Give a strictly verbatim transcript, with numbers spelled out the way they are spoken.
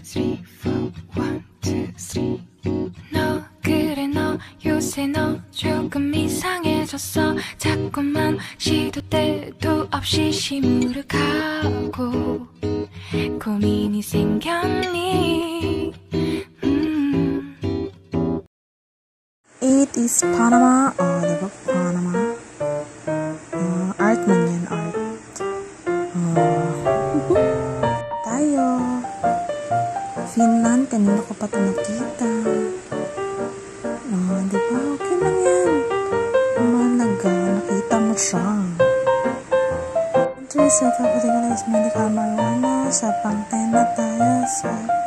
three, four, one, two, three. 너 그래 너 요새 너 조금 이상해졌어. 자꾸만 시도 때도 없이 시무룩하고 고민이 생겼니? 음. It is Panama. Oh, diba? Panama. Uh, art man yan, art. Oh. Tayo. Finland, kanina ko pa ito nakita. Oh, diba? Okay lang yan. Malaga, nakita mo siya. Sa tapos ikaw na is medical marijuana sa pangtay na tayo sa